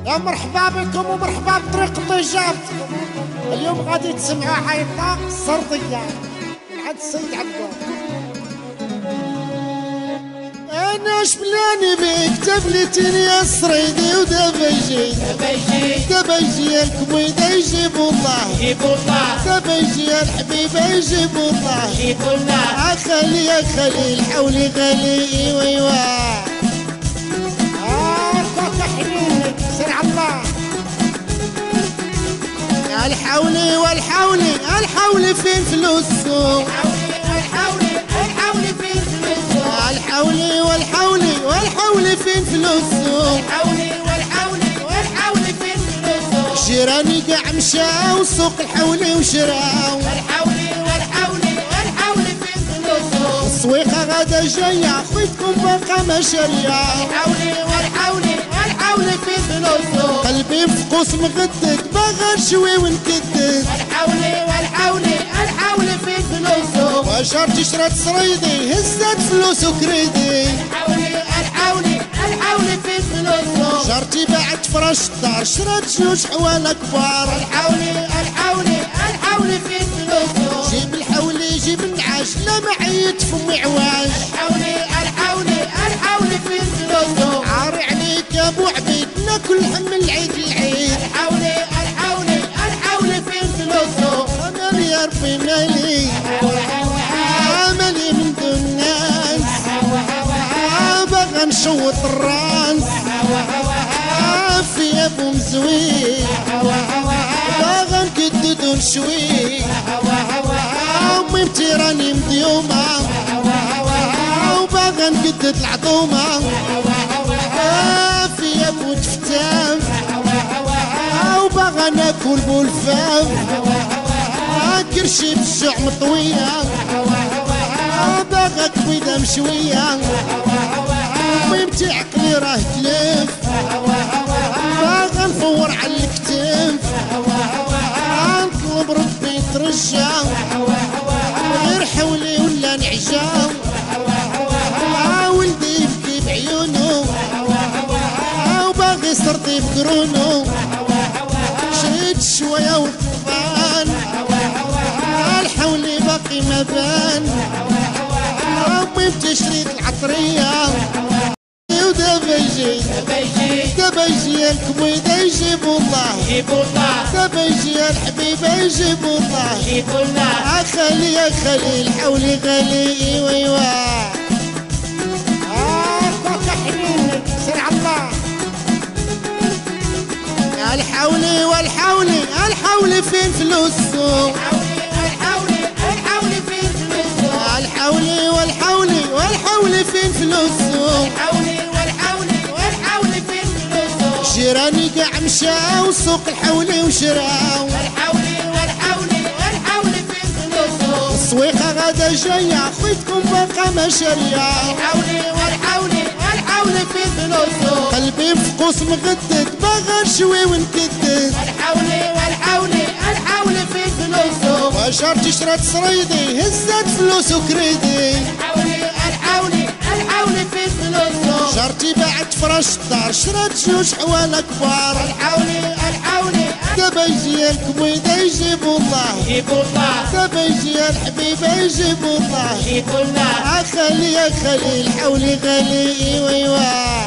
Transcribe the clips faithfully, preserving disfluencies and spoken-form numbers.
يا مرحبا بكم ومرحبا بطريق ضجابتكم. اليوم غادي تسمعوا حيطة سردية من عند السيد عبدو. انا شبلاني بيك تبليتيني يا الصريدي ودابا يجي دابا يجي دابا يجي الكبيدة يجيبو الله يجيبو الله دابا يجي الحبيبة يجيبو الله يجيبو الله. يا خالي يا خالي الحولي غالي ايوا ايوا الحولي والحولي الحولي فين فلوسه الحولي الحولي فين فلوسه الحولي والحولي والحولي فين فلوسه الحولي والحولي والحولي فين فلوسه. جيراني قاع مشاو سوق الحولي وشراو الحولي والحولي والحولي فين فلوسه. السويقة غدا جاية خويتكم باقا ما شارية الحولي والحولي والحولي فين فلوسه. قلبي في قوس مغدد باغا نشوي ونكدد الحولي والحولي الحولي فين فلوسه. وجارتي شرات صريدي هزت فلوس وكريدي الحولي الحولي الحولي فين فلوسه. جارتي باعت فراش الدار شرات جوج حواله كبار الحولي الحولي الحولي فين فلوسه. جيب الحولي جيب النعاش لا معيط فمي عواج الحولي الحولي الحولي فين فلوسه. عاري عليك يا ابو عبيد ناكل هم العيد العيد الحولي الحولي الحولي فين فلوسه. انا يا ربي مالي مالي من دون الناس باغا نشوط الراس في ابو مزوي باغا نكدد ونشوي امي متيراني مديومه وباغا نكدد العظومه في ابو تفتام وباغا ناكل بولفام كرشي بالجوع مطويه باغا كبيده مشويه امي متي عقلي راه تلف باغا نفور على الكتف نطلب ربي يترجى غير حولي ولا نعجى ولدي يبكي بعيونو وباغي يسرطي بقرونو شريت شويه والطفان الحولي باقي ما بان امي بتشريط العطريه ودابا يجي دابا يجي دابا يجي الكبيدة يجيبو الله يجيبو الله دابا يجي الحبيبة يجيبو الله يجيبو الله. يا خالي يا خالي الحولي غالي ايوا ايوا الحولي والحولي الحولي فين فلوسه الحولي الحولي فين فلوسه. الحولي والحولي والحولي فين فلوسه الحولي والحولي والحولي فين فلوسه. جيراني قاع مشاو سوق الحولي وشراو الحولي والحولي والحولي فين فلوسه. السويقة غدا جاية خويتكم باقا ما شارية الحولي والحولي والحولي فين فلوسه. قلبي في قوس مغدد باغا نشوي ونكدد الحولي والحولي الحولي فين فلوسه. وجارتي شرات صريدي هزت فلوس وكريدي الحولي الحولي الحولي فين فلوسه. جارتي باعت فراش الدار شرات جوج حواله كبار الحولي الحولي دابا يجي الكبيدة يجيبو الله يجيبو الله دابا يجي الحبيبة يجيبو الله يجيبو الله. يا خالي يا خالي الحولي غالي ايوا ايوا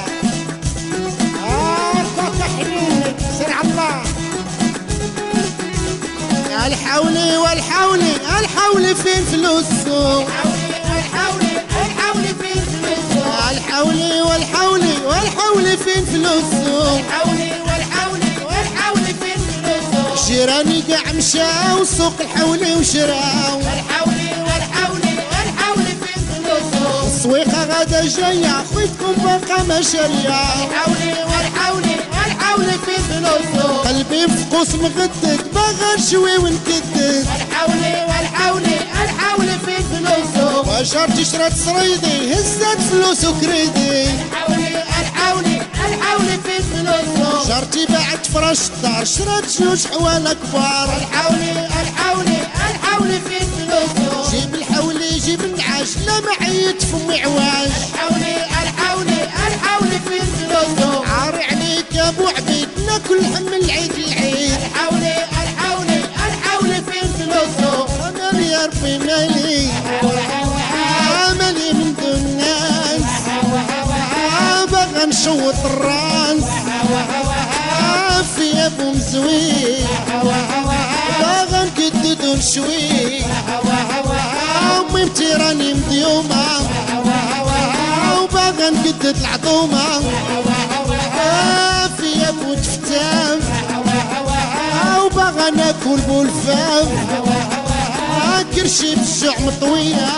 الحولي والحولي الحولي فين فلوسه الحولي الحولي فين فلوسه. الحولي والحولي والحولي فين فلوسه الحولي والحولي والحولي فين فلوسه. جيراني قاع مشاو سوق الحولي وشراو الحولي والحولي والحولي فين فلوسه. السويقة غدا جاية خويتكم باقا ما شارية الحولي والحولي والحولي فين فلوسه. قلبي في قوس مغدد باغا نشوي ونكدد الحولي والحولي الحولي فين فلوسه. وجارتي شرات صريدي هزت فلوس وكريدي الحولي الحولي الحولي فين فلوسه. جارتي باعت فراش الدار شرات جوج حواله كبار الحولي الحولي الحولي فين فلوسه. جيب الحولي جيب النعاش لا معيط فمي عواج الحولي الحولي الحولي فين فلوسه. عاري عليك يا ابو عبيد كل هم العيد العيد الحولي الحولي الحولي فين فلوسه امل يا ربي مالي املي من دون الناس باغا نشوط الراس في ابو مزوي باغا نكدد ونشوي امي بتيراني مديومه وباغا نكدد العظومه في ابو تفتاف وباغا ناكل بولفاف كرشي بالجوع مطويه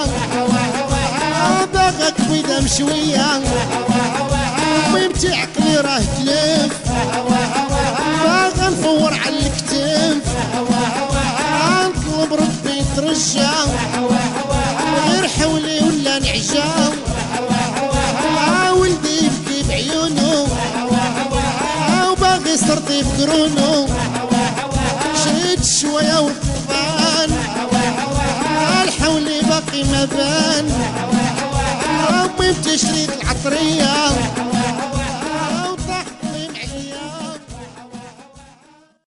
باغا كبيده مشويه امي بتي عقلي راه تلف باغا نفور على الكتف نطلب ربي يترجى غير حولي ولا نعجا ولدي يبكي بعيونو وباغي يسرطي بقرونو شريت شويه والطفان الحولي باقي ما بان امي بتشريت العطريه